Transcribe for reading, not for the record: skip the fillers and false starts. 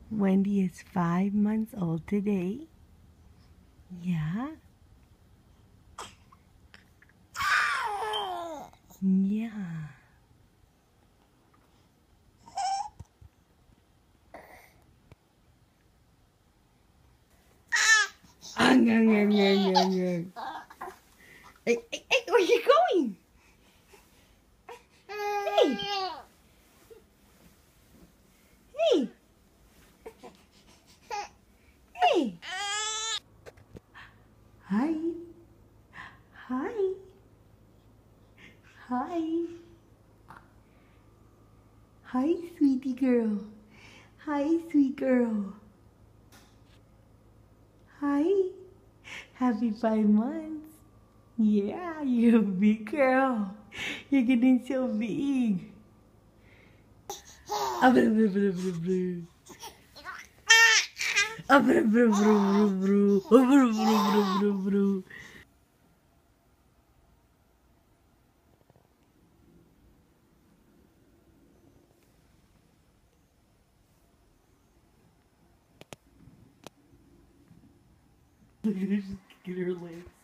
Wendy is 5 months old today. Yeah. Yeah. Ang, ang, ang, ang, ang, ang. Hey, hey, hey, where are you going? Hey. Hey. Hey. Hi. Hi. Hi. Hi, sweetie girl. Hi, sweet girl. Hi. Happy 5 months. Yeah, you're a big girl. You're getting so big. Ah, blah, blah, blah, blah, blah. Ah, blah, blah, blah, blah, blah. Ah, blah, blah, blah, blah, blah. Look at her, just look at her legs.